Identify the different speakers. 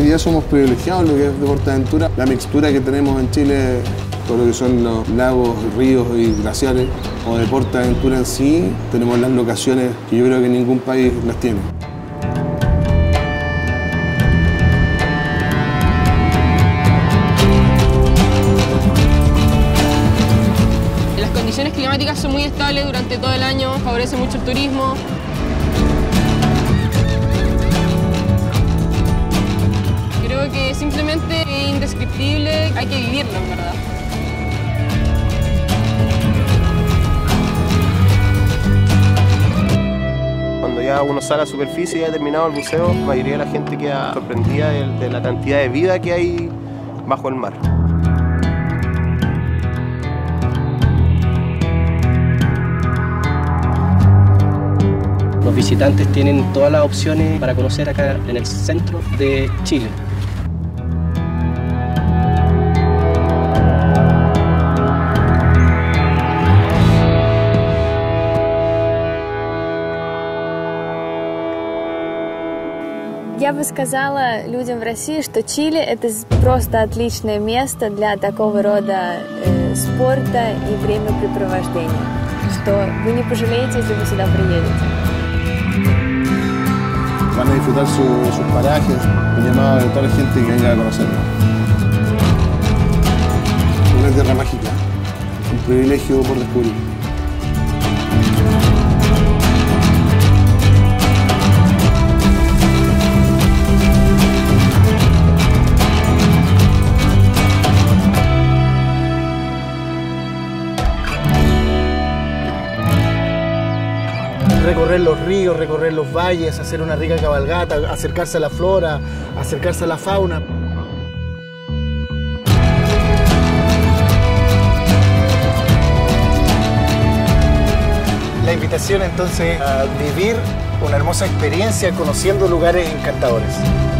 Speaker 1: día somos privilegiados en lo que es deportaventura. La mixtura que tenemos en Chile, todo lo que son los lagos, ríos y glaciares, o deportaventura en sí, tenemos las locaciones que yo creo que ningún país las tiene.
Speaker 2: Las condiciones climáticas son muy estables durante todo el año, favorece mucho el turismo. Creo que simplemente es indescriptible, hay que vivirlo en verdad.
Speaker 3: Cuando ya uno sale a la superficie y ha terminado el buceo, la mayoría de la gente queda sorprendida de la cantidad de vida que hay bajo el mar.
Speaker 4: Los visitantes tienen todas las opciones para conocer acá en el centro de Chile.
Speaker 5: Я бы сказала людям в России, что Чили – это просто отличное место для такого рода спорта и времяпрепровождения, что вы не пожалеете, если вы сюда приедете.
Speaker 1: Van a disfrutar sus parajes, un llamado a toda la gente que venga a conocerlo. Una tierra mágica, un privilegio por descubrir.
Speaker 6: Recorrer los ríos, recorrer los valles, hacer una rica cabalgata, acercarse a la flora, acercarse a la fauna. La invitación entonces a vivir una hermosa experiencia conociendo lugares encantadores.